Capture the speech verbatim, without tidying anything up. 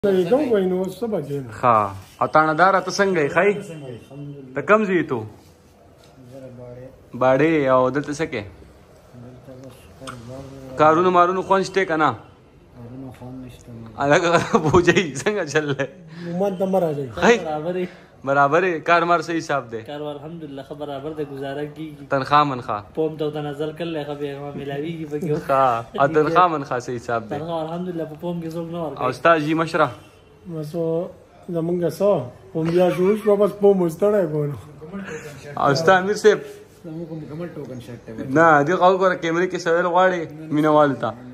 ها او تانه ته څنګه یې ښایي ته کوم ځای تو باړې او دلته څه کې کارونه مارونه خوند شته که نه هلکه بوجۍ څنګه چل دی برابر ہے کار مار صحیح حساب دے کار الحمدللہ خبر برابر دے گزارا کی تنخواہ منخواہ پوم تو تنزل کر لے خبر ما ملاوی کی بگیو ہاں اور تنخواہ منخواہ صحیح حساب دے تنخواہ الحمدللہ پوم کے زوگ نہ اور استاد جی مشرہ مسو زمونږ سو پوم بیا جوش واپس پوم مستړی کولو استاد امیر صاحب نه دی قال ګوره کیمرې کې سوال غواړي مینه والو ته